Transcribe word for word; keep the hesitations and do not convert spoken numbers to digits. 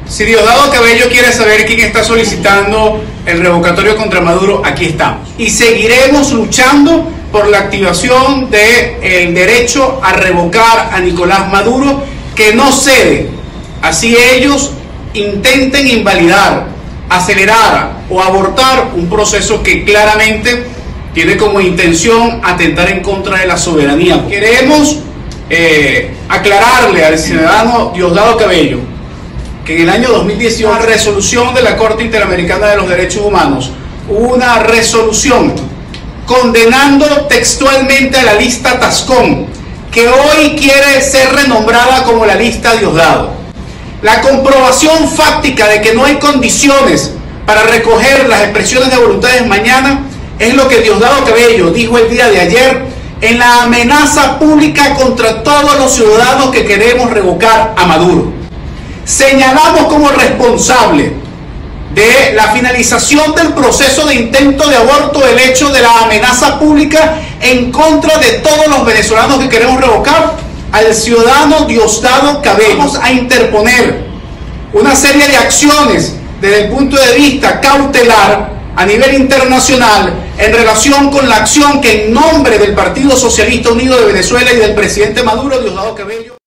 Si Diosdado Cabello quiere saber quién está solicitando el revocatorio contra Maduro, aquí estamos. Y seguiremos luchando por la activación del derecho a revocar a Nicolás Maduro, que no cede, así ellos intenten invalidar, acelerar o abortar un proceso que claramente tiene como intención atentar en contra de la soberanía. Queremos eh, aclararle al ciudadano Diosdado Cabello que en el año dos mil dieciocho, una resolución de la Corte Interamericana de los Derechos Humanos, una resolución condenando textualmente a la lista Tascón, que hoy quiere ser renombrada como la lista Diosdado. La comprobación fáctica de que no hay condiciones para recoger las expresiones de voluntades mañana es lo que Diosdado Cabello dijo el día de ayer en la amenaza pública contra todos los ciudadanos que queremos revocar a Maduro. Señalamos como responsable de la finalización del proceso de intento de aborto el hecho de la amenaza pública en contra de todos los venezolanos que queremos revocar al ciudadano Diosdado Cabello. Vamos a interponer una serie de acciones desde el punto de vista cautelar a nivel internacional en relación con la acción que en nombre del Partido Socialista Unido de Venezuela y del presidente Maduro, Diosdado Cabello